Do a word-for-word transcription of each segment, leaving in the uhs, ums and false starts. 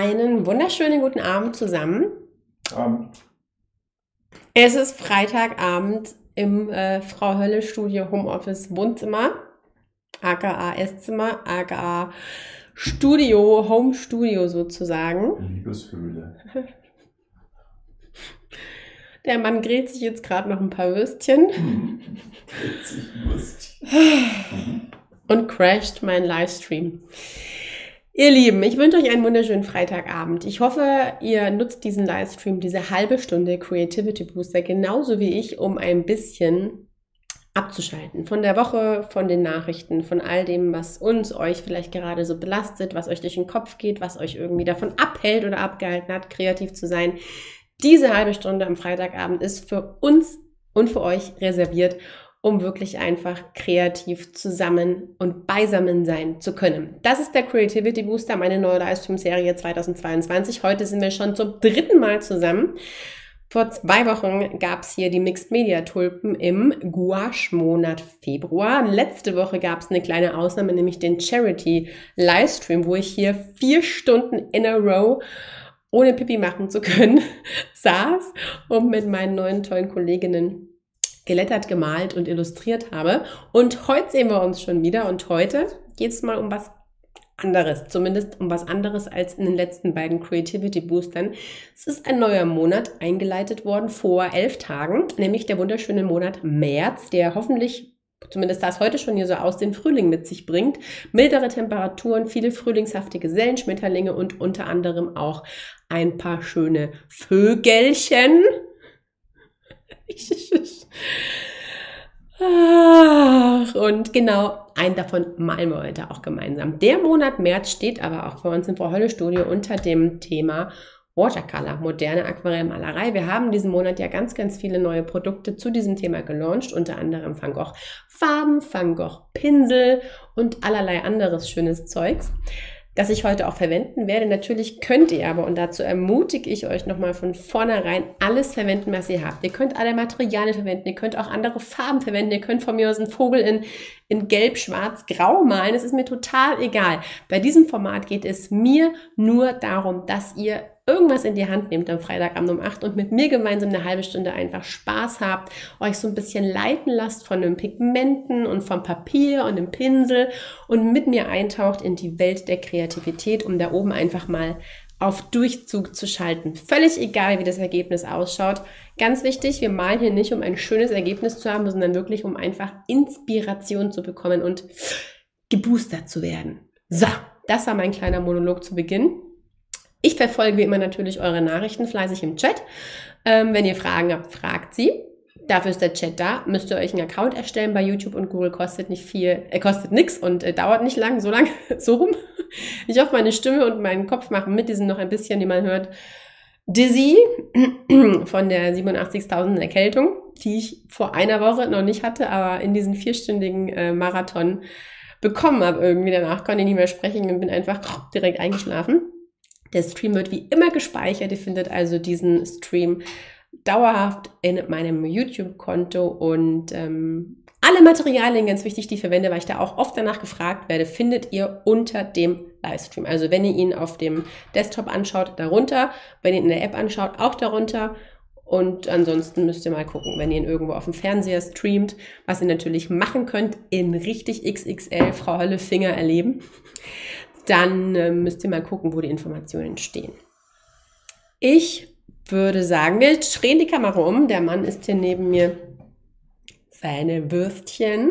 Einen wunderschönen guten Abend zusammen. Abend. Es ist Freitagabend im äh, Frau Hölle Studio Homeoffice Wohnzimmer, aka Esszimmer, aka Studio, Home Studio sozusagen. Liebeshöhle. Der Mann grillt sich jetzt gerade noch ein paar Würstchen Witzig, lustig. und crasht meinen Livestream. Ihr Lieben, ich wünsche euch einen wunderschönen Freitagabend. Ich hoffe, ihr nutzt diesen Livestream, diese halbe Stunde Creativity Booster, genauso wie ich, um ein bisschen abzuschalten. Von der Woche, von den Nachrichten, von all dem, was uns, euch vielleicht gerade so belastet, was euch durch den Kopf geht, was euch irgendwie davon abhält oder abgehalten hat, kreativ zu sein. Diese halbe Stunde am Freitagabend ist für uns und für euch reserviert, um wirklich einfach kreativ zusammen und beisammen sein zu können. Das ist der Creativity Booster, meine neue Livestream-Serie zweitausendzweiundzwanzig. Heute sind wir schon zum dritten Mal zusammen. Vor zwei Wochen gab es hier die Mixed Media Tulpen im Gouache-Monat Februar. Letzte Woche gab es eine kleine Ausnahme, nämlich den Charity-Livestream, wo ich hier vier Stunden in a row ohne Pipi machen zu können, saß und mit meinen neuen tollen Kolleginnen gelettert, gemalt und illustriert habe. Und heute sehen wir uns schon wieder und heute geht es mal um was anderes, zumindest um was anderes als in den letzten beiden Creativity Boostern. Es ist ein neuer Monat eingeleitet worden vor elf Tagen, nämlich der wunderschöne Monat März, der hoffentlich, zumindest das heute schon hier so aus, den Frühling mit sich bringt. Mildere Temperaturen, viele frühlingshafte Gesellenschmetterlinge und unter anderem auch ein paar schöne Vögelchen. Ach, und genau, einen davon malen wir heute auch gemeinsam. Der Monat März steht aber auch bei uns im Frau Hölle Studio unter dem Thema Watercolor, moderne Aquarellmalerei. Wir haben diesen Monat ja ganz, ganz viele neue Produkte zu diesem Thema gelauncht, unter anderem Van Gogh Farben, Van Gogh Pinsel und allerlei anderes schönes Zeugs, das ich heute auch verwenden werde. Natürlich könnt ihr aber, und dazu ermutige ich euch nochmal von vornherein, alles verwenden, was ihr habt. Ihr könnt alle Materialien verwenden, ihr könnt auch andere Farben verwenden, ihr könnt von mir aus einen Vogel in, in Gelb, Schwarz, Grau malen, es ist mir total egal. Bei diesem Format geht es mir nur darum, dass ihr irgendwas in die Hand nehmt am Freitagabend um acht und mit mir gemeinsam eine halbe Stunde einfach Spaß habt, euch so ein bisschen leiten lasst von den Pigmenten und vom Papier und dem Pinsel und mit mir eintaucht in die Welt der Kreativität, um da oben einfach mal auf Durchzug zu schalten. Völlig egal, wie das Ergebnis ausschaut. Ganz wichtig, wir malen hier nicht, um ein schönes Ergebnis zu haben, sondern wirklich, um einfach Inspiration zu bekommen und geboostert zu werden. So, das war mein kleiner Monolog zu Beginn. Ich verfolge wie immer natürlich eure Nachrichten fleißig im Chat. Ähm, wenn ihr Fragen habt, fragt sie. Dafür ist der Chat da. Müsst ihr euch einen Account erstellen bei YouTube und Google. Kostet nicht viel, äh, kostet nichts und äh, dauert nicht lang, so lang, so rum. Ich hoffe, meine Stimme und mein Kopf machen mit. Die sind noch ein bisschen, wie man hört, dizzy von der siebenundachtzigtausend Erkältung, die ich vor einer Woche noch nicht hatte, aber in diesen vierstündigen äh, Marathon bekommen habe irgendwie. Danach konnte ich nicht mehr sprechen und bin einfach direkt eingeschlafen. Der Stream wird wie immer gespeichert. Ihr findet also diesen Stream dauerhaft in meinem YouTube-Konto und ähm, alle Materialien, ganz wichtig, die ich verwende, weil ich da auch oft danach gefragt werde, findet ihr unter dem Livestream. Also wenn ihr ihn auf dem Desktop anschaut, darunter. Wenn ihr ihn in der App anschaut, auch darunter. Und ansonsten müsst ihr mal gucken, wenn ihr ihn irgendwo auf dem Fernseher streamt, was ihr natürlich machen könnt, in richtig X X L Frau Hölle Finger erleben. Dann äh, müsst ihr mal gucken, wo die Informationen stehen. Ich würde sagen, wir drehen die Kamera um. Der Mann ist hier neben mir, seine Würstchen.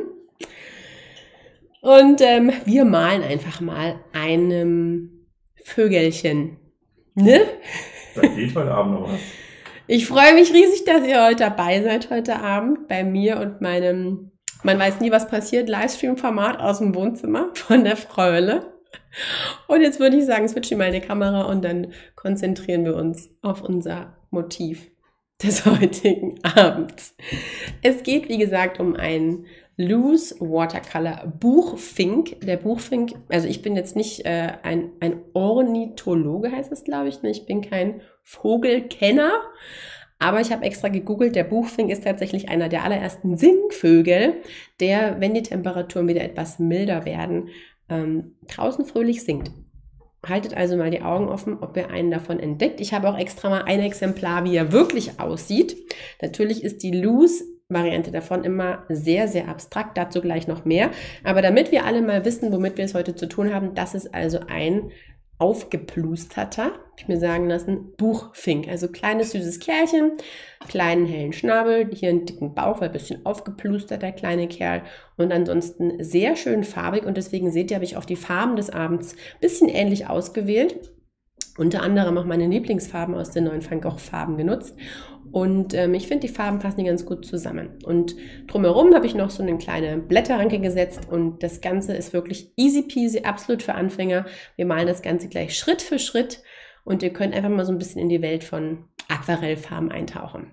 Und ähm, wir malen einfach mal einem Vögelchen. Ne? Da geht heute Abend noch was. Ich freue mich riesig, dass ihr heute dabei seid heute Abend bei mir und meinem, man weiß nie, was passiert, Livestream-Format aus dem Wohnzimmer von der Frau Hölle. Und jetzt würde ich sagen, switche mal die Kamera und dann konzentrieren wir uns auf unser Motiv des heutigen Abends. Es geht, wie gesagt, um einen Loose Watercolor Buchfink. Der Buchfink, also ich bin jetzt nicht äh, ein, ein Ornithologe, heißt es, glaube ich. Ne? Ich bin kein Vogelkenner, aber ich habe extra gegoogelt. Der Buchfink ist tatsächlich einer der allerersten Singvögel, der, wenn die Temperaturen wieder etwas milder werden, ähm, draußen fröhlich singt. Haltet also mal die Augen offen, ob ihr einen davon entdeckt. Ich habe auch extra mal ein Exemplar, wie er wirklich aussieht. Natürlich ist die Loose-Variante davon immer sehr, sehr abstrakt, dazu gleich noch mehr. Aber damit wir alle mal wissen, womit wir es heute zu tun haben, das ist also ein aufgeplusterter, habe ich mir sagen lassen, Buchfink. Also kleines, süßes Kerlchen, kleinen, hellen Schnabel, hier einen dicken Bauch, weil ein bisschen aufgeplustert, der kleine Kerl. Und ansonsten sehr schön farbig. Und deswegen seht ihr, habe ich auch die Farben des Abends ein bisschen ähnlich ausgewählt. Unter anderem auch meine Lieblingsfarben aus den neuen Van Gogh Farben genutzt. Und ähm, ich finde, die Farben passen hier ganz gut zusammen. Und drumherum habe ich noch so eine kleine Blätterranke gesetzt. Und das Ganze ist wirklich easy peasy, absolut für Anfänger. Wir malen das Ganze gleich Schritt für Schritt. Und ihr könnt einfach mal so ein bisschen in die Welt von Aquarellfarben eintauchen.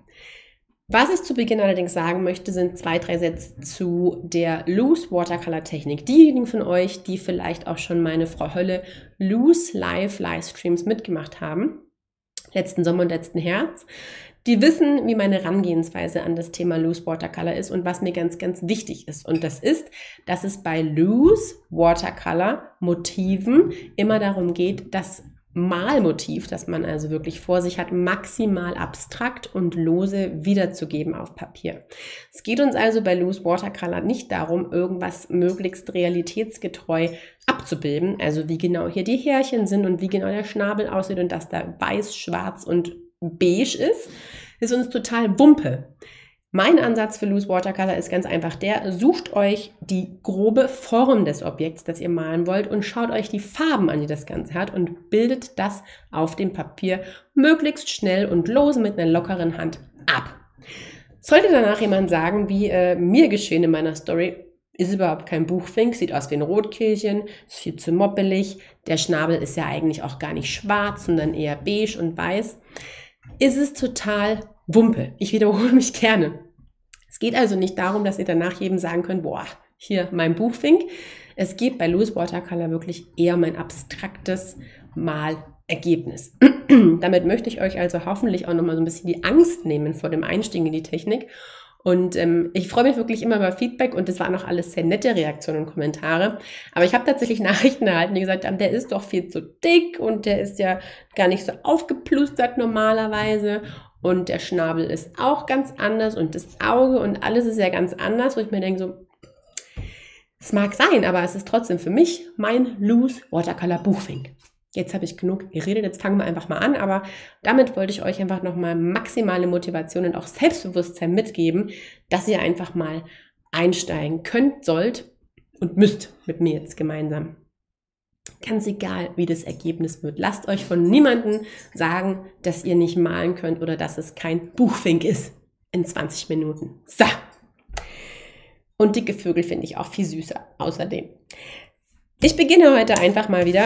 Was ich zu Beginn allerdings sagen möchte, sind zwei, drei Sätze zu der Loose Watercolor Technik. Diejenigen von euch, die vielleicht auch schon meine Frau Hölle Loose Live Livestreams mitgemacht haben, letzten Sommer und letzten Herbst, die wissen, wie meine Herangehensweise an das Thema Loose Watercolor ist und was mir ganz, ganz wichtig ist. Und das ist, dass es bei Loose Watercolor Motiven immer darum geht, dass Malmotiv, das man also wirklich vor sich hat, maximal abstrakt und lose wiederzugeben auf Papier. Es geht uns also bei Loose Watercolor nicht darum, irgendwas möglichst realitätsgetreu abzubilden, also wie genau hier die Härchen sind und wie genau der Schnabel aussieht und dass da weiß, schwarz und beige ist, ist uns total Wumpe. Mein Ansatz für Loose Watercolor ist ganz einfach der, sucht euch die grobe Form des Objekts, das ihr malen wollt und schaut euch die Farben an, die das Ganze hat und bildet das auf dem Papier möglichst schnell und lose mit einer lockeren Hand ab. Sollte danach jemand sagen, wie äh, mir geschehen in meiner Story, ist überhaupt kein Buchfink, sieht aus wie ein Rotkehlchen, ist viel zu moppelig, der Schnabel ist ja eigentlich auch gar nicht schwarz, sondern eher beige und weiß, ist es total Wumpe. Ich wiederhole mich gerne. Es geht also nicht darum, dass ihr danach jedem sagen könnt, boah, hier mein Buchfink. Es geht bei Loose Watercolor wirklich eher um ein abstraktes Malergebnis. Damit möchte ich euch also hoffentlich auch nochmal so ein bisschen die Angst nehmen vor dem Einstieg in die Technik. Und ähm, ich freue mich wirklich immer über Feedback und das waren auch alles sehr nette Reaktionen und Kommentare. Aber ich habe tatsächlich Nachrichten erhalten, die gesagt haben, der ist doch viel zu dick und der ist ja gar nicht so aufgeplustert normalerweise. Und der Schnabel ist auch ganz anders und das Auge und alles ist ja ganz anders, wo ich mir denke so, es mag sein, aber es ist trotzdem für mich mein Loose Watercolor Buchfink. Jetzt habe ich genug geredet, jetzt fangen wir einfach mal an, aber damit wollte ich euch einfach nochmal maximale Motivation und auch Selbstbewusstsein mitgeben, dass ihr einfach mal einsteigen könnt, sollt und müsst mit mir jetzt gemeinsam. Ganz egal, wie das Ergebnis wird. Lasst euch von niemandem sagen, dass ihr nicht malen könnt oder dass es kein Buchfink ist in zwanzig Minuten. So. Und dicke Vögel finde ich auch viel süßer außerdem. Ich beginne heute einfach mal wieder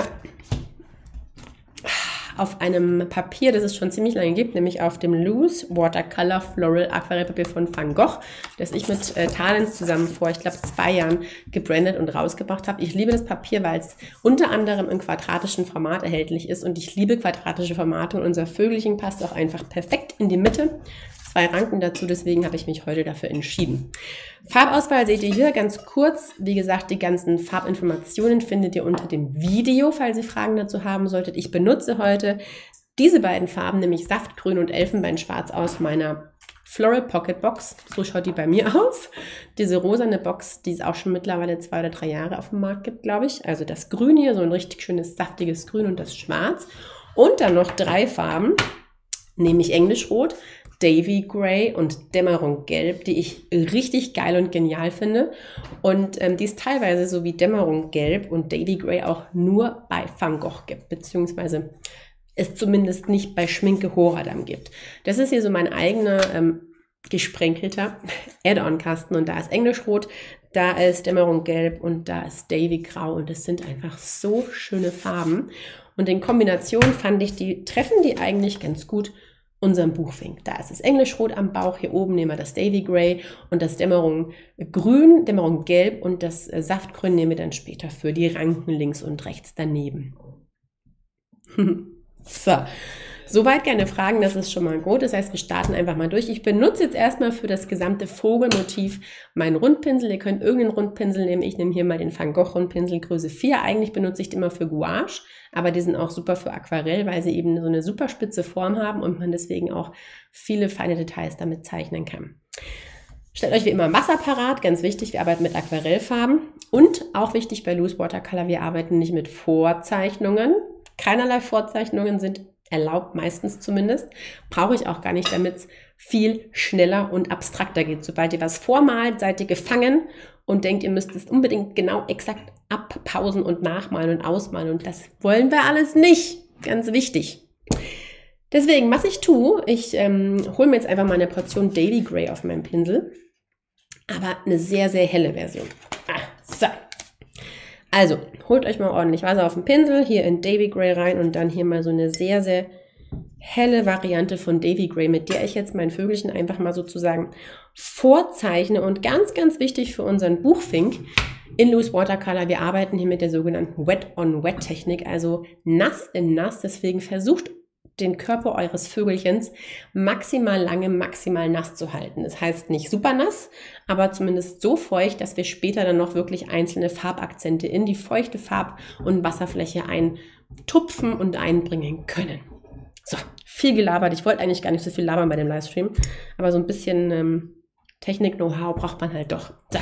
auf einem Papier, das es schon ziemlich lange gibt, nämlich auf dem Loose Watercolor Floral Aquarellpapier von Van Gogh, das ich mit äh, Talens zusammen vor, ich glaube, zwei Jahren gebrandet und rausgebracht habe. Ich liebe das Papier, weil es unter anderem im quadratischen Format erhältlich ist und ich liebe quadratische Formate und unser Vögelchen passt auch einfach perfekt in die Mitte. Zwei Ranken dazu, deswegen habe ich mich heute dafür entschieden. Farbauswahl seht ihr hier ganz kurz. Wie gesagt, die ganzen Farbinformationen findet ihr unter dem Video, falls ihr Fragen dazu haben solltet. Ich benutze heute diese beiden Farben, nämlich Saftgrün und Elfenbeinschwarz aus meiner Floral Pocket Box. So schaut die bei mir aus. Diese rosane Box, die es auch schon mittlerweile zwei oder drei Jahre auf dem Markt gibt, glaube ich. Also das Grün hier, so ein richtig schönes, saftiges Grün und das Schwarz. Und dann noch drei Farben, nämlich Englischrot, Davy Gray und Dämmerung Gelb, die ich richtig geil und genial finde. Und ähm, die es teilweise so wie Dämmerung Gelb und Davy Gray auch nur bei Van Gogh gibt, beziehungsweise es zumindest nicht bei Schminke Horadam gibt. Das ist hier so mein eigener ähm, gesprenkelter Add-on-Kasten und da ist Englischrot, da ist Dämmerung Gelb und da ist Davy Grau und das sind einfach so schöne Farben. Und in Kombination fand ich, die treffen die eigentlich ganz gut unseren Buchfink. Da ist das Englischrot am Bauch, hier oben nehmen wir das Davy Gray und das Dämmerung Grün, Dämmerung Gelb und das Saftgrün nehmen wir dann später für die Ranken links und rechts daneben. So, Soweit keine Fragen, das ist schon mal gut. Das heißt, wir starten einfach mal durch. Ich benutze jetzt erstmal für das gesamte Vogelmotiv meinen Rundpinsel. Ihr könnt irgendeinen Rundpinsel nehmen. Ich nehme hier mal den Van Gogh Rundpinsel Größe vier. Eigentlich benutze ich den immer für Gouache, aber die sind auch super für Aquarell, weil sie eben so eine super spitze Form haben und man deswegen auch viele feine Details damit zeichnen kann. Stellt euch wie immer Wasser parat, ganz wichtig, wir arbeiten mit Aquarellfarben und auch wichtig bei Loose Watercolor, wir arbeiten nicht mit Vorzeichnungen. Keinerlei Vorzeichnungen sind erlaubt, meistens zumindest. Brauche ich auch gar nicht, damit es viel schneller und abstrakter geht. Sobald ihr was vormalt, seid ihr gefangen und denkt, ihr müsst es unbedingt genau exakt abpausen und nachmalen und ausmalen und das wollen wir alles nicht. Ganz wichtig. Deswegen, was ich tue, ich ähm, hole mir jetzt einfach mal eine Portion Davy Gray auf meinem Pinsel. Aber eine sehr, sehr helle Version. Ah, so. Also, holt euch mal ordentlich Wasser auf den Pinsel, hier in Davy Gray rein und dann hier mal so eine sehr, sehr helle Variante von Davy Gray, mit der ich jetzt mein Vögelchen einfach mal sozusagen vorzeichne. Und ganz, ganz wichtig für unseren Buchfink in Loose Watercolor, wir arbeiten hier mit der sogenannten Wet-on-Wet-Technik, also nass in nass. Deswegen versucht den Körper eures Vögelchens maximal lange, maximal nass zu halten. Das heißt nicht super nass, aber zumindest so feucht, dass wir später dann noch wirklich einzelne Farbakzente in die feuchte Farb- und Wasserfläche eintupfen und einbringen können. So, viel gelabert. Ich wollte eigentlich gar nicht so viel labern bei dem Livestream, aber so ein bisschen ähm, Technik-Know-how braucht man halt doch. So.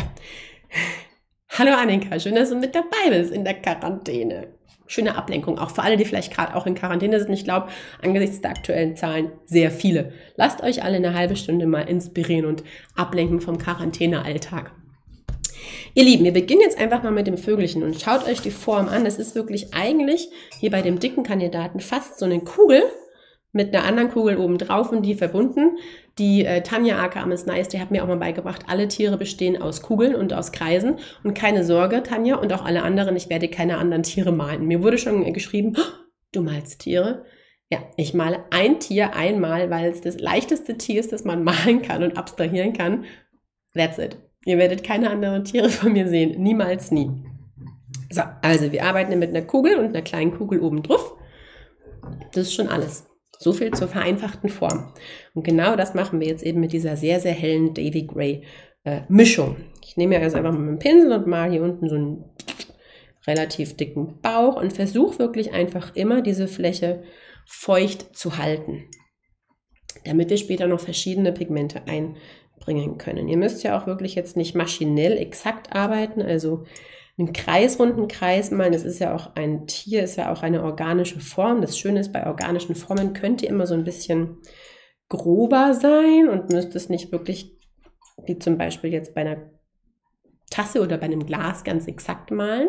Hallo Annika, schön, dass du mit dabei bist in der Quarantäne. Schöne Ablenkung, auch für alle, die vielleicht gerade auch in Quarantäne sind. Ich glaube, angesichts der aktuellen Zahlen sehr viele. Lasst euch alle eine halbe Stunde mal inspirieren und ablenken vom Quarantänealltag. Ihr Lieben, wir beginnen jetzt einfach mal mit dem Vögelchen und schaut euch die Form an. Das ist wirklich eigentlich hier bei dem dicken Kandidaten fast so eine Kugel mit einer anderen Kugel oben drauf und die verbunden. Die äh, Tanja aka Miss Nice, die hat mir auch mal beigebracht, alle Tiere bestehen aus Kugeln und aus Kreisen. Und keine Sorge, Tanja und auch alle anderen, ich werde keine anderen Tiere malen. Mir wurde schon äh, geschrieben, oh, du malst Tiere. Ja, ich male ein Tier einmal, weil es das leichteste Tier ist, das man malen kann und abstrahieren kann. That's it. Ihr werdet keine anderen Tiere von mir sehen. Niemals, nie. So, also wir arbeiten mit einer Kugel und einer kleinen Kugel oben drauf. Das ist schon alles. So viel zur vereinfachten Form. Und genau das machen wir jetzt eben mit dieser sehr, sehr hellen Davy Gray äh, Mischung. Ich nehme ja jetzt einfach mal meinen Pinsel und male hier unten so einen relativ dicken Bauch und versuche wirklich einfach immer diese Fläche feucht zu halten, damit wir später noch verschiedene Pigmente einbringen können. Ihr müsst ja auch wirklich jetzt nicht maschinell exakt arbeiten, also einen kreisrunden Kreis malen, das ist ja auch ein Tier, ist ja auch eine organische Form. Das Schöne ist, bei organischen Formen könnt ihr immer so ein bisschen grober sein und müsst es nicht wirklich, wie zum Beispiel jetzt bei einer Tasse oder bei einem Glas, ganz exakt malen.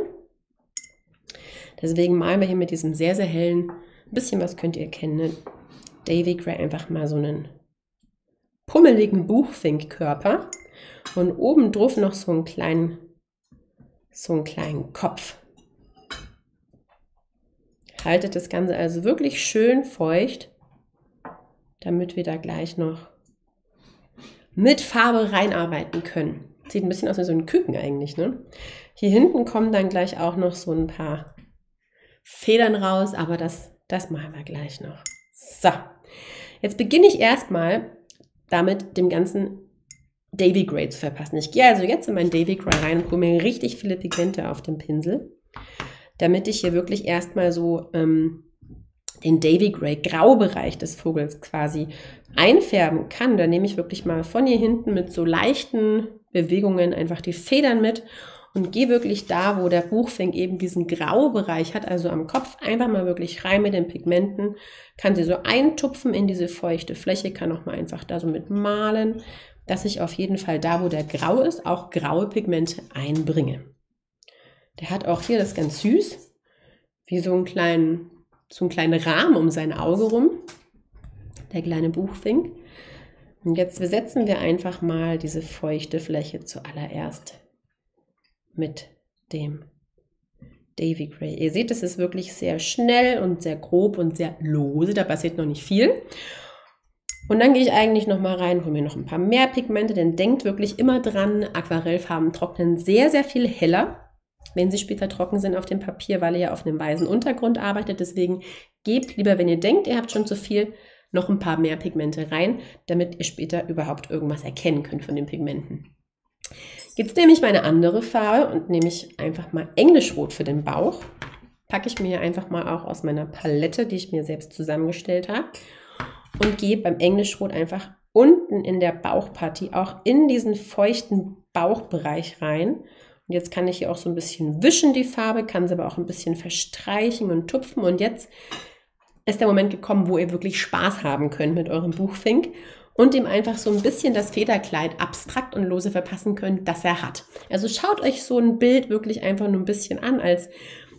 Deswegen malen wir hier mit diesem sehr, sehr hellen, ein bisschen was könnt ihr kennen, ne? Davy Gray einfach mal so einen pummeligen Buchfinkkörper und oben drauf noch so einen kleinen so einen kleinen Kopf. Haltet das Ganze also wirklich schön feucht, damit wir da gleich noch mit Farbe reinarbeiten können. Sieht ein bisschen aus wie so ein Küken eigentlich, ne? Hier hinten kommen dann gleich auch noch so ein paar Federn raus, aber das, das machen wir gleich noch. So, jetzt beginne ich erstmal damit, dem ganzen Davy Gray zu verpassen. Ich gehe also jetzt in mein Davy Gray rein und hole mir richtig viele Pigmente auf dem Pinsel, damit ich hier wirklich erstmal so ähm, den Davy Gray Graubereich des Vogels quasi einfärben kann. Da nehme ich wirklich mal von hier hinten mit so leichten Bewegungen einfach die Federn mit und gehe wirklich da, wo der Buchfink eben diesen Graubereich hat, also am Kopf, einfach mal wirklich rein mit den Pigmenten, kann sie so eintupfen in diese feuchte Fläche, kann auch mal einfach da so mit malen, dass ich auf jeden Fall da, wo der grau ist, auch graue Pigmente einbringe. Der hat auch hier, das ist ganz süß, wie so einen kleinen, so einen kleinen Rahmen um sein Auge rum, der kleine Buchfink. Und jetzt besetzen wir einfach mal diese feuchte Fläche zuallererst mit dem Davy Gray. Ihr seht, es ist wirklich sehr schnell und sehr grob und sehr lose, da passiert noch nicht viel. Und dann gehe ich eigentlich noch mal rein, hole mir noch ein paar mehr Pigmente, denn denkt wirklich immer dran, Aquarellfarben trocknen sehr, sehr viel heller. wenn sie später trocken sind auf dem Papier, weil ihr ja auf einem weißen Untergrund arbeitet. Deswegen gebt lieber, wenn ihr denkt, ihr habt schon zu viel, noch ein paar mehr Pigmente rein, damit ihr später überhaupt irgendwas erkennen könnt von den Pigmenten. Jetzt nehme ich meine andere Farbe und nehme ich einfach mal Englischrot für den Bauch. Packe ich mir hier einfach mal auch aus meiner Palette, die ich mir selbst zusammengestellt habe. Und gehe beim Englischrot einfach unten in der Bauchpartie auch in diesen feuchten Bauchbereich rein. Und jetzt kann ich hier auch so ein bisschen wischen, die Farbe, kann sie aber auch ein bisschen verstreichen und tupfen. Und jetzt ist der Moment gekommen, wo ihr wirklich Spaß haben könnt mit eurem Buchfink und ihm einfach so ein bisschen das Federkleid abstrakt und lose verpassen könnt, das er hat. Also schaut euch so ein Bild wirklich einfach nur ein bisschen an als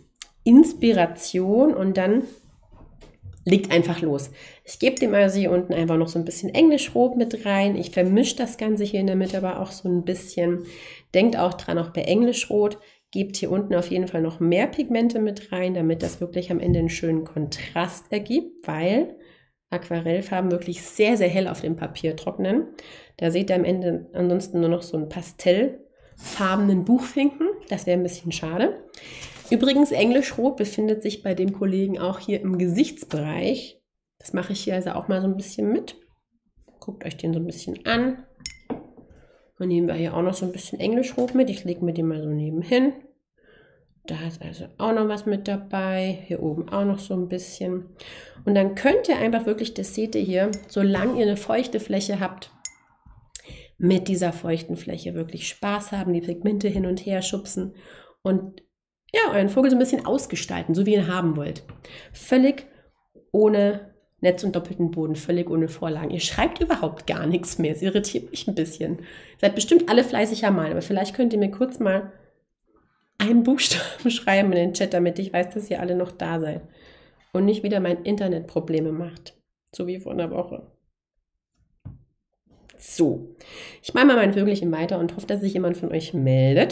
Inspiration und dann legt einfach los. Ich gebe dem also hier unten einfach noch so ein bisschen Englischrot mit rein. Ich vermische das Ganze hier in der Mitte aber auch so ein bisschen. Denkt auch dran, auch bei Englischrot, gebt hier unten auf jeden Fall noch mehr Pigmente mit rein, damit das wirklich am Ende einen schönen Kontrast ergibt, weil Aquarellfarben wirklich sehr, sehr hell auf dem Papier trocknen. Da seht ihr am Ende ansonsten nur noch so einen pastellfarbenen Buchfinken. Das wäre ein bisschen schade. Übrigens, Englischrot befindet sich bei dem Kollegen auch hier im Gesichtsbereich. Das mache ich hier also auch mal so ein bisschen mit. Guckt euch den so ein bisschen an. Dann nehmen wir hier auch noch so ein bisschen Englischrot mit. Ich lege mir den mal so nebenhin. Da ist also auch noch was mit dabei. Hier oben auch noch so ein bisschen. Und dann könnt ihr einfach wirklich, das seht ihr hier, solange ihr eine feuchte Fläche habt, mit dieser feuchten Fläche wirklich Spaß haben, die Pigmente hin und her schubsen und ja, euren Vogel so ein bisschen ausgestalten, so wie ihr ihn haben wollt. Völlig ohne Netz und doppelten Boden, völlig ohne Vorlagen. Ihr schreibt überhaupt gar nichts mehr. Es irritiert mich ein bisschen. Ihr seid bestimmt alle fleißig am Malen, aber vielleicht könnt ihr mir kurz mal einen Buchstaben schreiben in den Chat, damit ich weiß, dass ihr alle noch da seid. Und nicht wieder mein Internet Probleme macht. So wie vor einer Woche. So. Ich mache mal mein Vögelchen weiter und hoffe, dass sich jemand von euch meldet.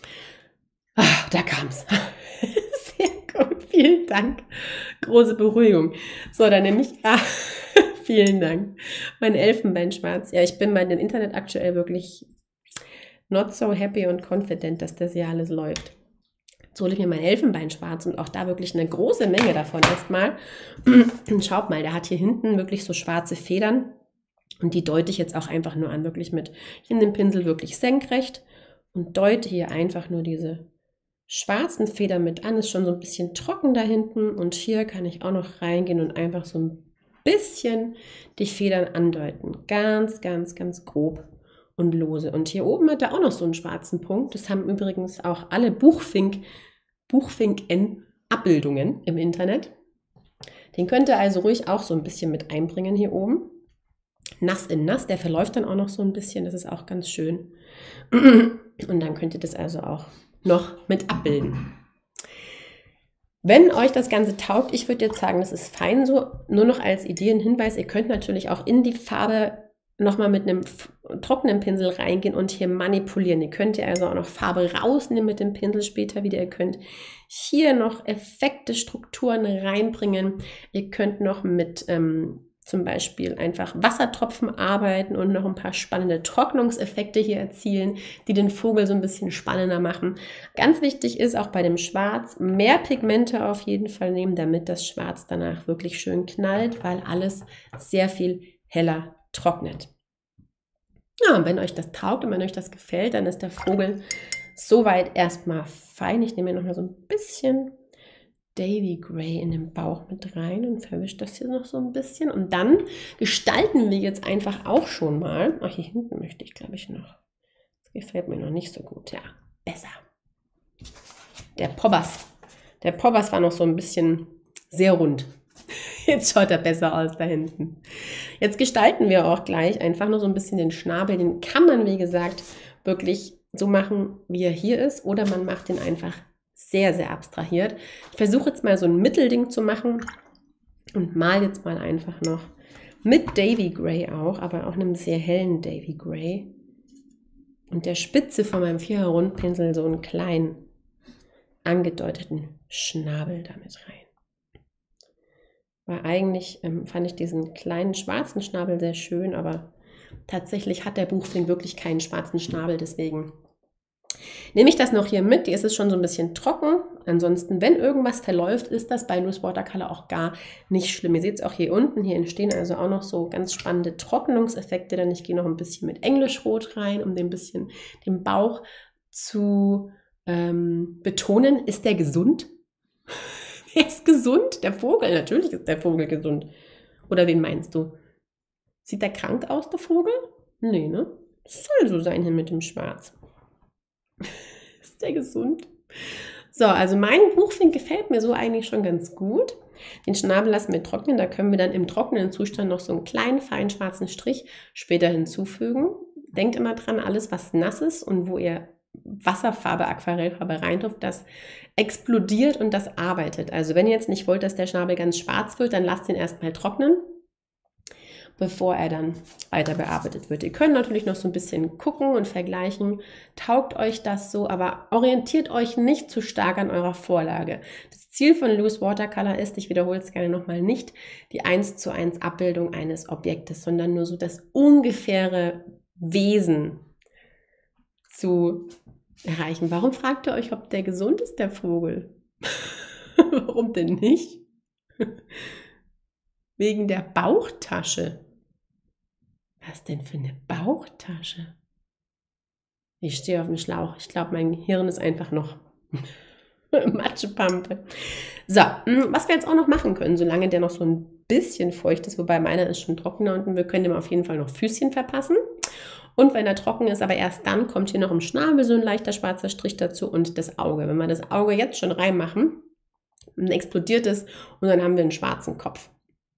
Ah, da kam es. Sehr gut, vielen Dank. Große Beruhigung. So, dann nehme ich, ah, vielen Dank. Mein Elfenbeinschwarz. Ja, ich bin bei dem Internet aktuell wirklich not so happy und confident, dass das hier alles läuft. So hole ich mir mein Elfenbeinschwarz und auch da wirklich eine große Menge davon erstmal. Schaut mal, der hat hier hinten wirklich so schwarze Federn und die deute ich jetzt auch einfach nur an, wirklich mit, ich nehme den Pinsel wirklich senkrecht und deute hier einfach nur diese schwarzen Federn mit an, ist schon so ein bisschen trocken da hinten und hier kann ich auch noch reingehen und einfach so ein bisschen die Federn andeuten. Ganz, ganz, ganz grob und lose. Und hier oben hat er auch noch so einen schwarzen Punkt. Das haben übrigens auch alle Buchfink, Buchfinken-Abbildungen im Internet. Den könnt ihr also ruhig auch so ein bisschen mit einbringen hier oben. Nass in nass, der verläuft dann auch noch so ein bisschen, das ist auch ganz schön. Und dann könnt ihr das also auch noch mit abbilden. Wenn euch das Ganze taugt, ich würde jetzt sagen, das ist fein so. Nur noch als Ideenhinweis, ihr könnt natürlich auch in die Farbe nochmal mit einem trockenen Pinsel reingehen und hier manipulieren. Ihr könnt ihr also auch noch Farbe rausnehmen mit dem Pinsel später wieder. Ihr könnt hier noch Effekte, Strukturen reinbringen. Ihr könnt noch mit ähm, zum Beispiel einfach Wassertropfen arbeiten und noch ein paar spannende Trocknungseffekte hier erzielen, die den Vogel so ein bisschen spannender machen. Ganz wichtig ist auch bei dem Schwarz, mehr Pigmente auf jeden Fall nehmen, damit das Schwarz danach wirklich schön knallt, weil alles sehr viel heller trocknet. Ja, und wenn euch das taugt und wenn euch das gefällt, dann ist der Vogel soweit erstmal fein. Ich nehme hier noch mal so ein bisschen Davy Gray in den Bauch mit rein und verwische das hier noch so ein bisschen. Und dann gestalten wir jetzt einfach auch schon mal. Ach, hier hinten möchte ich, glaube ich, noch. Das gefällt mir noch nicht so gut. Ja, besser. Der Pobbers. Der Pobbers war noch so ein bisschen sehr rund. Jetzt schaut er besser aus da hinten. Jetzt gestalten wir auch gleich einfach nur so ein bisschen den Schnabel. Den kann man, wie gesagt, wirklich so machen, wie er hier ist. Oder man macht den einfach sehr, sehr abstrahiert. Ich versuche jetzt mal so ein Mittelding zu machen und mal jetzt mal einfach noch mit Davy Gray auch, aber auch einem sehr hellen Davy Gray und der Spitze von meinem Vierer-Rundpinsel so einen kleinen angedeuteten Schnabel damit rein. Weil eigentlich ähm, fand ich diesen kleinen schwarzen Schnabel sehr schön, aber tatsächlich hat der Buchfink wirklich keinen schwarzen Schnabel, deswegen nehme ich das noch hier mit. Die ist es schon so ein bisschen trocken. Ansonsten, wenn irgendwas verläuft, ist das bei Loose Watercolor auch gar nicht schlimm. Ihr seht es auch hier unten. Hier entstehen also auch noch so ganz spannende Trocknungseffekte. Dann ich gehe noch ein bisschen mit Englischrot rein, um den bisschen den Bauch zu ähm, betonen. Ist der gesund? Wer ist gesund? Der Vogel. Natürlich ist der Vogel gesund. Oder wen meinst du? Sieht der krank aus, der Vogel? Nee, ne? Das soll so sein hier mit dem Schwarz. Ist der gesund? So, also mein Buchfink gefällt mir so eigentlich schon ganz gut. Den Schnabel lassen wir trocknen. Da können wir dann im trockenen Zustand noch so einen kleinen, feinen schwarzen Strich später hinzufügen. Denkt immer dran, alles was nass ist und wo ihr Wasserfarbe, Aquarellfarbe reintupft, das explodiert und das arbeitet. Also wenn ihr jetzt nicht wollt, dass der Schnabel ganz schwarz wird, dann lasst ihn erstmal trocknen, bevor er dann weiter bearbeitet wird. Ihr könnt natürlich noch so ein bisschen gucken und vergleichen, taugt euch das so, aber orientiert euch nicht zu stark an eurer Vorlage. Das Ziel von Loose Watercolor ist, ich wiederhole es gerne nochmal, nicht die eins zu eins Abbildung eines Objektes, sondern nur so das ungefähre Wesen zu erreichen. Warum fragt ihr euch, ob der gesund ist, der Vogel? Warum denn nicht? Wegen der Bauchtasche. Was denn für eine Bauchtasche? Ich stehe auf dem Schlauch. Ich glaube, mein Hirn ist einfach noch Matschepampe. So, was wir jetzt auch noch machen können, solange der noch so ein bisschen feucht ist, wobei meiner ist schon trockener unten, wir können dem auf jeden Fall noch Füßchen verpassen. Und wenn er trocken ist, aber erst dann kommt hier noch im Schnabel so ein leichter schwarzer Strich dazu und das Auge. Wenn wir das Auge jetzt schon reinmachen, dann explodiert es und dann haben wir einen schwarzen Kopf.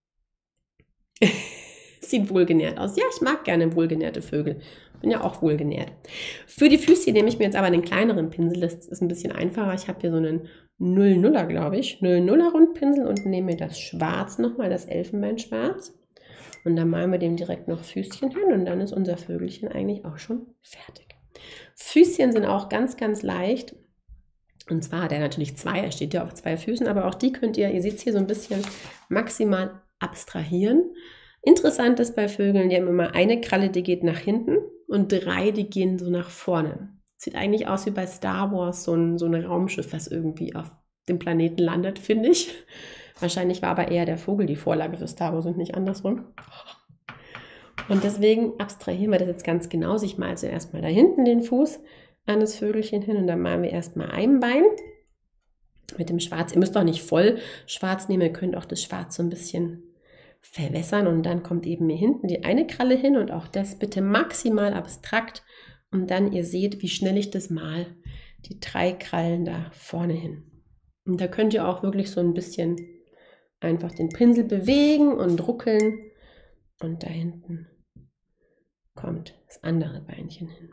Sieht wohlgenährt aus. Ja, ich mag gerne wohlgenährte Vögel. Bin ja auch wohlgenährt. Für die Füßchen nehme ich mir jetzt aber einen kleineren Pinsel. Das ist ein bisschen einfacher. Ich habe hier so einen null nuller, glaube ich. null nuller Rundpinsel und nehme mir das Schwarz nochmal, das Elfenbeinschwarz. Und dann malen wir dem direkt noch Füßchen hin und dann ist unser Vögelchen eigentlich auch schon fertig. Füßchen sind auch ganz, ganz leicht. Und zwar hat er natürlich zwei, er steht ja auf zwei Füßen, aber auch die könnt ihr, ihr seht es hier so ein bisschen maximal abstrahieren. Interessant ist bei Vögeln, die haben immer eine Kralle, die geht nach hinten und drei, die gehen so nach vorne. Sieht eigentlich aus wie bei Star Wars, so ein, so ein Raumschiff, das irgendwie auf dem Planeten landet, finde ich. Wahrscheinlich war aber eher der Vogel die Vorlage für Star Wars und nicht andersrum. Und deswegen abstrahieren wir das jetzt ganz genau. Ich male also erstmal da hinten den Fuß an das Vögelchen hin und dann malen wir erstmal ein Bein mit dem Schwarz. Ihr müsst auch nicht voll schwarz nehmen, ihr könnt auch das Schwarz so ein bisschen verwässern und dann kommt eben hier hinten die eine Kralle hin und auch das bitte maximal abstrakt und dann ihr seht, wie schnell ich das mal, die drei Krallen da vorne hin. Und da könnt ihr auch wirklich so ein bisschen einfach den Pinsel bewegen und ruckeln und da hinten kommt das andere Beinchen hin.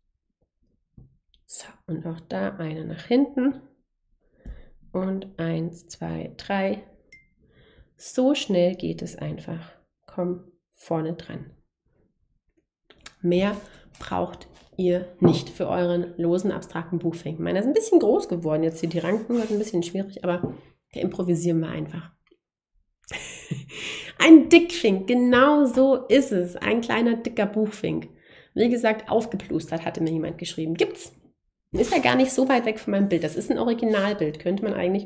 So, und auch da eine nach hinten und eins, zwei, drei. So schnell geht es einfach. Komm vorne dran. Mehr braucht ihr nicht für euren losen, abstrakten Buchfink. Meiner ist ein bisschen groß geworden. Jetzt hier die Ranken wird ein bisschen schwierig, aber da improvisieren wir einfach. Ein Dickfink, genau so ist es. Ein kleiner, dicker Buchfink. Wie gesagt, aufgeplustert, hatte mir jemand geschrieben. Gibt's. Ist ja gar nicht so weit weg von meinem Bild. Das ist ein Originalbild. Könnte man eigentlich...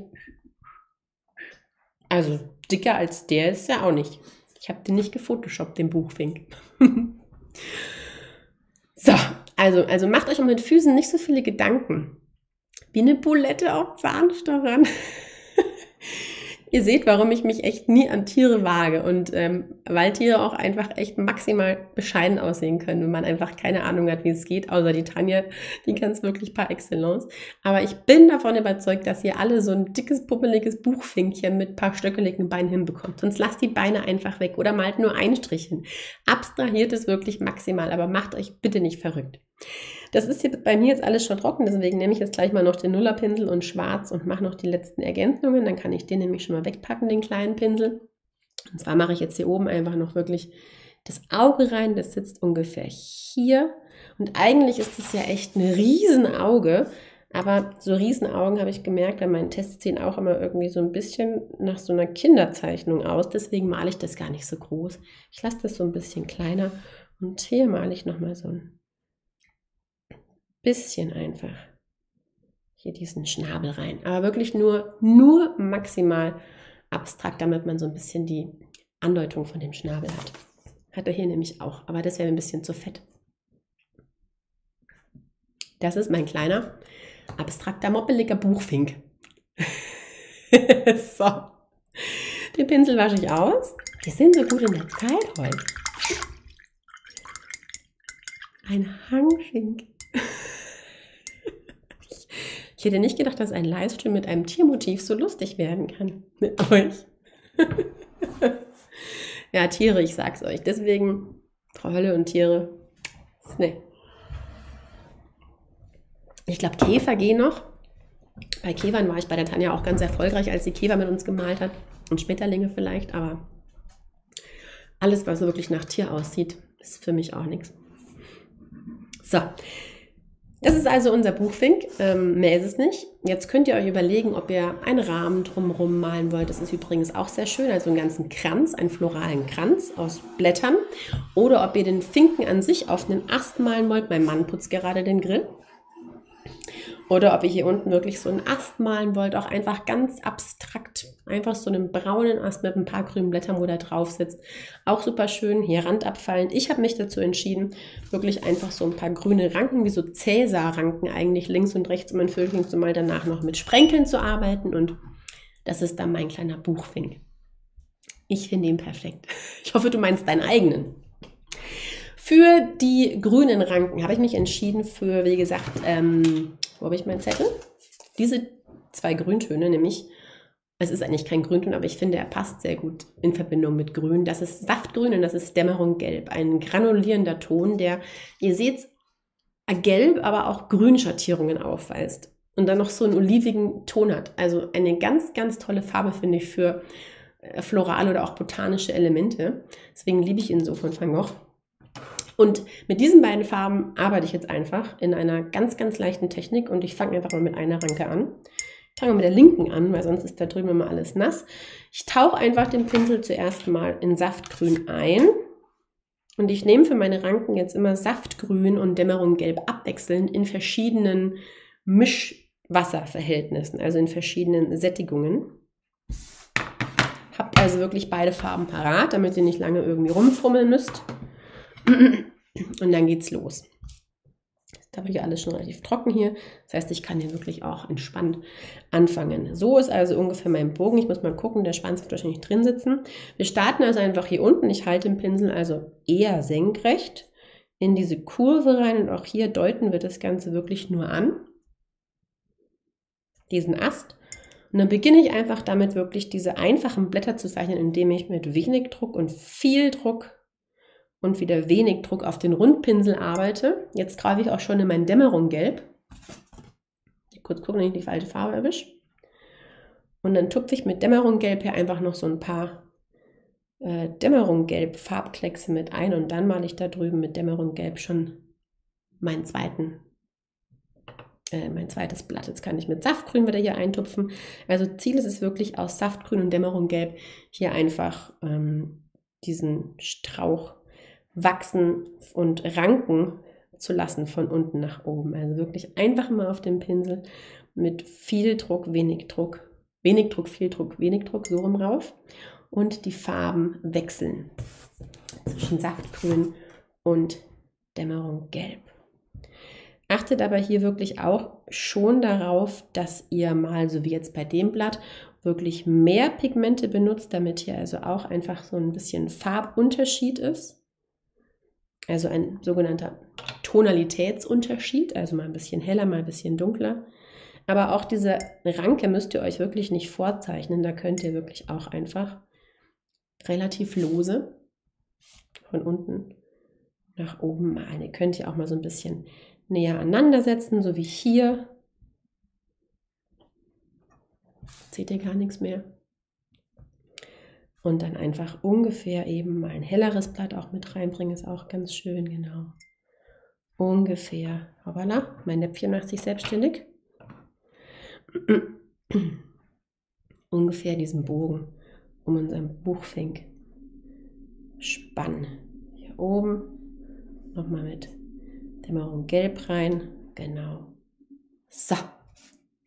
Also dicker als der ist ja auch nicht. Ich habe den nicht gefotoshoppt, den Buchfink. So, also, also macht euch um mit Füßen nicht so viele Gedanken. Wie eine Bulette auf Zahnstochern. Ihr seht, warum ich mich echt nie an Tiere wage und ähm, weil Tiere auch einfach echt maximal bescheiden aussehen können, wenn man einfach keine Ahnung hat, wie es geht, außer die Tanja, die kann es wirklich par excellence. Aber ich bin davon überzeugt, dass ihr alle so ein dickes, puppeliges Buchfinkchen mit ein paar stöckeligen Beinen hinbekommt. Sonst lasst die Beine einfach weg oder malt nur einen Strich hin. Abstrahiert es wirklich maximal, aber macht euch bitte nicht verrückt. Das ist hier bei mir jetzt alles schon trocken, deswegen nehme ich jetzt gleich mal noch den Nullerpinsel und schwarz und mache noch die letzten Ergänzungen. Dann kann ich den nämlich schon mal wegpacken, den kleinen Pinsel. Und zwar mache ich jetzt hier oben einfach noch wirklich das Auge rein. Das sitzt ungefähr hier. Und eigentlich ist das ja echt ein Riesenauge. Aber so Riesenaugen habe ich gemerkt, bei meinen Tests sehen auch immer irgendwie so ein bisschen nach so einer Kinderzeichnung aus. Deswegen male ich das gar nicht so groß. Ich lasse das so ein bisschen kleiner. Und hier male ich nochmal so ein bisschen einfach hier diesen Schnabel rein. Aber wirklich nur, nur maximal abstrakt, damit man so ein bisschen die Andeutung von dem Schnabel hat. Hat er hier nämlich auch, aber das wäre ein bisschen zu fett. Das ist mein kleiner, abstrakter, moppeliger Buchfink. So, den Pinsel wasche ich aus. Wir sind so gut in der Zeit heute. Ein Hangfink. Ich hätte nicht gedacht, dass ein Livestream mit einem Tiermotiv so lustig werden kann mit euch. Ja, Tiere, ich sag's euch. Deswegen, Frau Hölle und Tiere, nee. Ich glaube, Käfer gehen noch. Bei Käfern war ich bei der Tanja auch ganz erfolgreich, als sie Käfer mit uns gemalt hat. Und Schmetterlinge vielleicht, aber alles, was so wirklich nach Tier aussieht, ist für mich auch nichts. So, das ist also unser Buchfink. Ähm, mehr ist es nicht. Jetzt könnt ihr euch überlegen, ob ihr einen Rahmen drumherum malen wollt. Das ist übrigens auch sehr schön, also einen ganzen Kranz, einen floralen Kranz aus Blättern. Oder ob ihr den Finken an sich auf einen Ast malen wollt. Mein Mann putzt gerade den Grill. Oder ob ihr hier unten wirklich so einen Ast malen wollt, auch einfach ganz abstrakt. Einfach so einen braunen Ast mit ein paar grünen Blättern, wo der drauf sitzt. Auch super schön, hier Rand abfallend. Ich habe mich dazu entschieden, wirklich einfach so ein paar grüne Ranken, wie so Cäsar-Ranken eigentlich links und rechts um ein Vögelchen zu malen, danach noch mit Sprenkeln zu arbeiten. Und das ist dann mein kleiner Buchfink. Ich finde ihn perfekt. Ich hoffe, du meinst deinen eigenen. Für die grünen Ranken habe ich mich entschieden für, wie gesagt, ähm, wo habe ich meinen Zettel? Diese zwei Grüntöne, nämlich, es ist eigentlich kein Grünton, aber ich finde, er passt sehr gut in Verbindung mit Grün. Das ist Saftgrün und das ist Dämmerung Gelb. Ein granulierender Ton, der, ihr seht, gelb, aber auch Grünschattierungen aufweist. Und dann noch so einen olivigen Ton hat. Also eine ganz, ganz tolle Farbe, finde ich, für florale oder auch botanische Elemente. Deswegen liebe ich ihn so von Van Gogh. Und mit diesen beiden Farben arbeite ich jetzt einfach in einer ganz, ganz leichten Technik und ich fange einfach mal mit einer Ranke an. Ich fange mit der linken an, weil sonst ist da drüben immer alles nass. Ich tauche einfach den Pinsel zuerst mal in Saftgrün ein und ich nehme für meine Ranken jetzt immer Saftgrün und Dämmerung Gelb abwechselnd in verschiedenen Mischwasserverhältnissen, also in verschiedenen Sättigungen. Habt also wirklich beide Farben parat, damit ihr nicht lange irgendwie rumfummeln müsst. Und dann geht's los. Da habe ich ja alles schon relativ trocken hier. Das heißt, ich kann hier wirklich auch entspannt anfangen. So ist also ungefähr mein Bogen. Ich muss mal gucken, der Schwanz wird wahrscheinlich drin sitzen. Wir starten also einfach hier unten. Ich halte den Pinsel also eher senkrecht in diese Kurve rein. Und auch hier deuten wir das Ganze wirklich nur an. Diesen Ast. Und dann beginne ich einfach damit, wirklich diese einfachen Blätter zu zeichnen, indem ich mit wenig Druck und viel Druck und wieder wenig Druck auf den Rundpinsel arbeite. Jetzt greife ich auch schon in mein Dämmerung Gelb. Kurz gucken, wenn ich die falsche Farbe erwische. Und dann tupfe ich mit Dämmerung Gelb hier einfach noch so ein paar äh, Dämmerung Gelb Farbkleckse mit ein und dann male ich da drüben mit Dämmerung Gelb schon meinen zweiten, äh, mein zweites Blatt. Jetzt kann ich mit Saftgrün wieder hier eintupfen. Also Ziel ist es wirklich aus Saftgrün und Dämmerung Gelb hier einfach ähm, diesen Strauch wachsen und ranken zu lassen von unten nach oben. Also wirklich einfach mal auf dem Pinsel mit viel Druck, wenig Druck, wenig Druck, viel Druck, wenig Druck, so rum rauf und die Farben wechseln zwischen Saftgrün und Dämmerung Gelb. Achtet aber hier wirklich auch schon darauf, dass ihr mal, so wie jetzt bei dem Blatt, wirklich mehr Pigmente benutzt, damit hier also auch einfach so ein bisschen Farbunterschied ist. Also ein sogenannter Tonalitätsunterschied, also mal ein bisschen heller, mal ein bisschen dunkler. Aber auch diese Ranke müsst ihr euch wirklich nicht vorzeichnen, da könnt ihr wirklich auch einfach relativ lose von unten nach oben malen. Ihr könnt hier auch mal so ein bisschen näher aneinander setzen, so wie hier. Seht ihr gar nichts mehr. Und dann einfach ungefähr eben mal ein helleres Blatt auch mit reinbringen, ist auch ganz schön, genau. Ungefähr, hoppala, mein Näpfchen macht sich selbstständig. Ungefähr diesen Bogen um unseren Buchfink spannen. Hier oben nochmal mit Dämmerung Gelb rein, genau. So,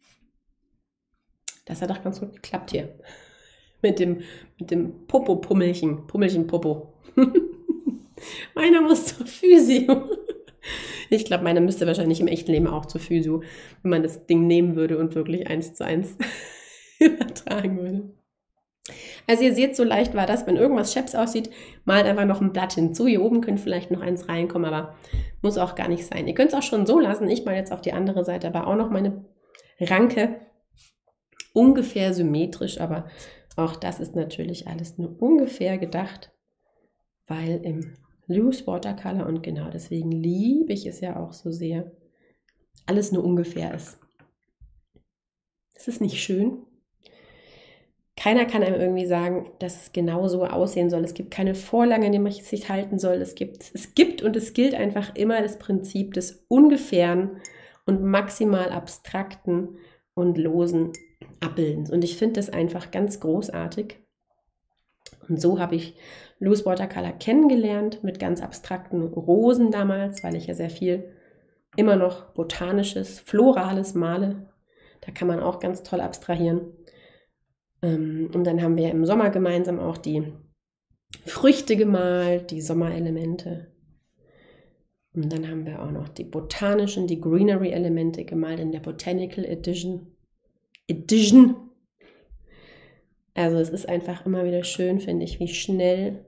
Das hat doch ganz gut geklappt hier. Mit dem, mit dem Popo-Pummelchen, Pummelchen-Popo. Meiner muss zur Physio. Ich glaube, meiner müsste wahrscheinlich im echten Leben auch zur Physio, wenn man das Ding nehmen würde und wirklich eins zu eins übertragen würde. Also ihr seht, so leicht war das, wenn irgendwas scheps aussieht, malt einfach noch ein Blatt hinzu. Hier oben könnte vielleicht noch eins reinkommen, aber muss auch gar nicht sein. Ihr könnt es auch schon so lassen. Ich mal jetzt auf die andere Seite, aber auch noch meine Ranke. Ungefähr symmetrisch, aber auch das ist natürlich alles nur ungefähr gedacht, weil im Loose Watercolor, und genau deswegen liebe ich es ja auch so sehr, alles nur ungefähr ist. Das ist nicht schön. Keiner kann einem irgendwie sagen, dass es genau so aussehen soll. Es gibt keine Vorlage, an der man sich halten soll. Es gibt, es gibt und es gilt einfach immer das Prinzip des ungefähren und maximal abstrakten und losen Abbildens. Und ich finde das einfach ganz großartig. Und so habe ich Loose Watercolor kennengelernt mit ganz abstrakten Rosen damals, weil ich ja sehr viel immer noch botanisches, florales male. Da kann man auch ganz toll abstrahieren. Und dann haben wir im Sommer gemeinsam auch die Früchte gemalt, die Sommerelemente. Und dann haben wir auch noch die botanischen, die Greenery-Elemente gemalt in der Botanical Edition. Edition. Also es ist einfach immer wieder schön, finde ich, wie schnell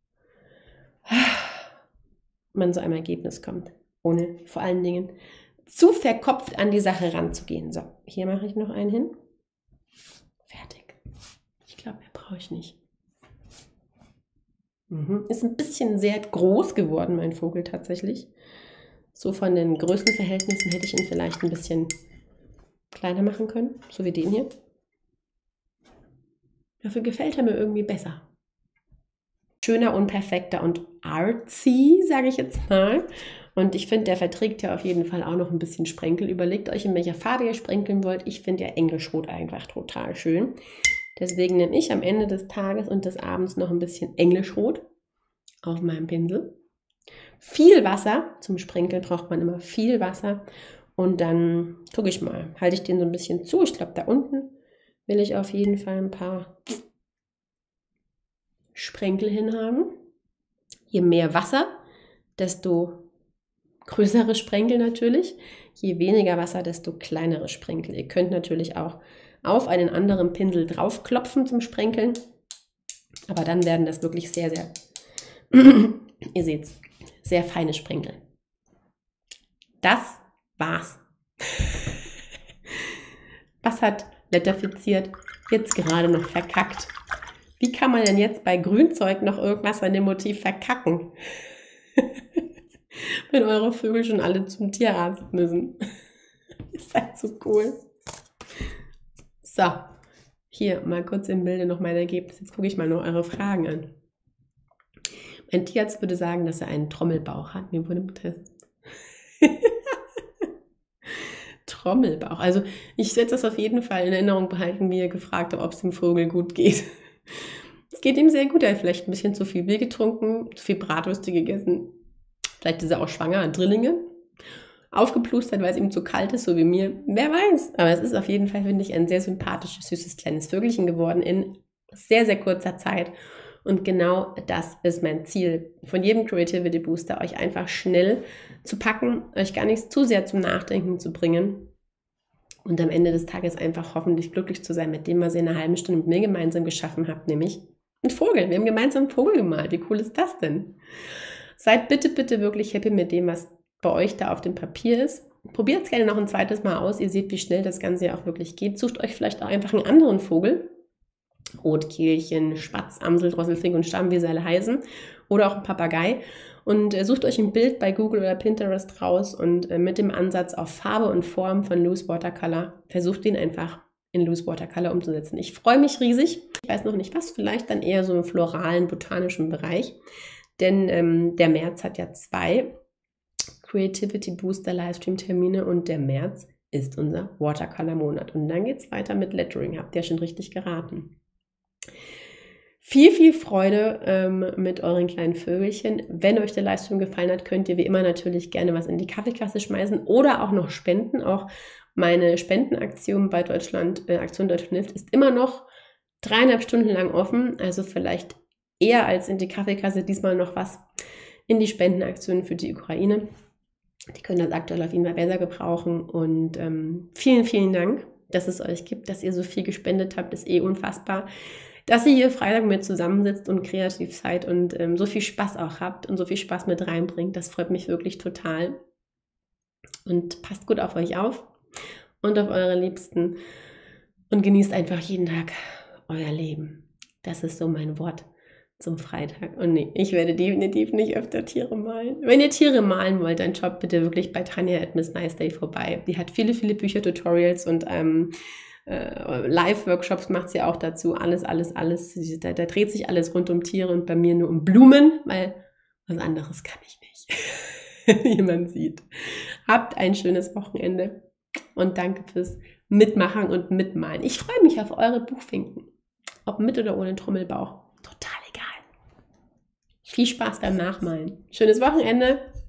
man zu einem Ergebnis kommt, ohne vor allen Dingen zu verkopft an die Sache ranzugehen. So, hier mache ich noch einen hin. Fertig. Ich glaube, mehr brauche ich nicht. Mhm. Ist ein bisschen sehr groß geworden, mein Vogel tatsächlich. So von den Größenverhältnissen hätte ich ihn vielleicht ein bisschen kleiner machen können, so wie den hier. Dafür gefällt er mir irgendwie besser. Schöner, unperfekter und artsy, sage ich jetzt mal. Und ich finde, der verträgt ja auf jeden Fall auch noch ein bisschen Sprenkel. Überlegt euch, in welcher Farbe ihr sprenkeln wollt. Ich finde ja Englischrot einfach total schön. Deswegen nehme ich am Ende des Tages und des Abends noch ein bisschen Englischrot auf meinem Pinsel. Viel Wasser. Zum Sprenkeln braucht man immer viel Wasser. Und dann gucke ich mal, halte ich den so ein bisschen zu. Ich glaube, da unten will ich auf jeden Fall ein paar Sprenkel hinhaben. Je mehr Wasser, desto größere Sprenkel natürlich. Je weniger Wasser, desto kleinere Sprenkel. Ihr könnt natürlich auch auf einen anderen Pinsel draufklopfen zum Sprenkeln. Aber dann werden das wirklich sehr, sehr, ihr seht's, sehr feine Sprenkel. Das war's. Was hat Letterfiziert jetzt gerade noch verkackt? Wie kann man denn jetzt bei Grünzeug noch irgendwas an dem Motiv verkacken? Wenn eure Vögel schon alle zum Tierarzt müssen. Ihr seid so cool. So, hier mal kurz im Bilde noch mein Ergebnis. Jetzt gucke ich mal noch eure Fragen an. Mein Tierarzt würde sagen, dass er einen Trommelbauch hat. Mir wurde getestet. Trommelbauch. Also ich werde das auf jeden Fall in Erinnerung behalten, wie ihr gefragt habt, ob es dem Vogel gut geht. Es geht ihm sehr gut. Er hat vielleicht ein bisschen zu viel Bier getrunken, zu viel Bratwürste gegessen. Vielleicht ist er auch schwanger, Drillinge. Aufgeplustert, weil es ihm zu kalt ist, so wie mir. Wer weiß. Aber es ist auf jeden Fall, finde ich, ein sehr sympathisches, süßes, kleines Vögelchen geworden in sehr, sehr kurzer Zeit. Und genau das ist mein Ziel von jedem Creativity Booster, euch einfach schnell zu packen, euch gar nicht zu sehr zum Nachdenken zu bringen und am Ende des Tages einfach hoffentlich glücklich zu sein mit dem, was ihr in einer halben Stunde mit mir gemeinsam geschaffen habt, nämlich einen Vogel. Wir haben gemeinsam einen Vogel gemalt. Wie cool ist das denn? Seid bitte, bitte wirklich happy mit dem, was bei euch da auf dem Papier ist. Probiert es gerne noch ein zweites Mal aus. Ihr seht, wie schnell das Ganze ja auch wirklich geht. Sucht euch vielleicht auch einfach einen anderen Vogel. Rotkehlchen, Spatz, Amsel, Drosselfink und Stamm, wie sie alle heißen. Oder auch ein Papagei. Und äh, sucht euch ein Bild bei Google oder Pinterest raus und äh, mit dem Ansatz auf Farbe und Form von Loose Watercolor versucht ihn einfach in Loose Watercolor umzusetzen. Ich freue mich riesig. Ich weiß noch nicht was, vielleicht dann eher so im floralen, botanischen Bereich. Denn ähm, der März hat ja zwei Creativity Booster Livestream-Termine und der März ist unser Watercolor-Monat. Und dann geht es weiter mit Lettering. Habt ihr ja schon richtig geraten. Viel, viel Freude ähm, mit euren kleinen Vögelchen. Wenn euch der Livestream gefallen hat, könnt ihr wie immer natürlich gerne was in die Kaffeekasse schmeißen oder auch noch spenden. Auch Meine Spendenaktion bei Deutschland, äh, Aktion Deutschland hilft, ist immer noch dreieinhalb Stunden lang offen. Also vielleicht eher als in die Kaffeekasse diesmal noch was in die Spendenaktion für die Ukraine. Die können das aktuell auf jeden Fall besser gebrauchen. Und ähm, vielen, vielen Dank, dass es euch gibt, dass ihr so viel gespendet habt. Das ist eh unfassbar. Dass ihr hier Freitag mit zusammensitzt und kreativ seid und ähm, so viel Spaß auch habt und so viel Spaß mit reinbringt. Das freut mich wirklich total. Und passt gut auf euch auf und auf eure Liebsten und genießt einfach jeden Tag euer Leben. Das ist so mein Wort zum Freitag. Und nee, ich werde definitiv nicht öfter Tiere malen. Wenn ihr Tiere malen wollt, dann schaut bitte wirklich bei Tanja at Miss Nice Day vorbei. Die hat viele, viele Bücher, Tutorials und ähm, äh, Live-Workshops macht sie auch dazu. Alles, alles, alles. Da, da dreht sich alles rund um Tiere und bei mir nur um Blumen, weil was anderes kann ich nicht. Wie man sieht. Habt ein schönes Wochenende und danke fürs Mitmachen und Mitmalen. Ich freue mich auf eure Buchfinken. Ob mit oder ohne Trommelbauch. Total egal. Viel Spaß beim Nachmalen. Schönes Wochenende.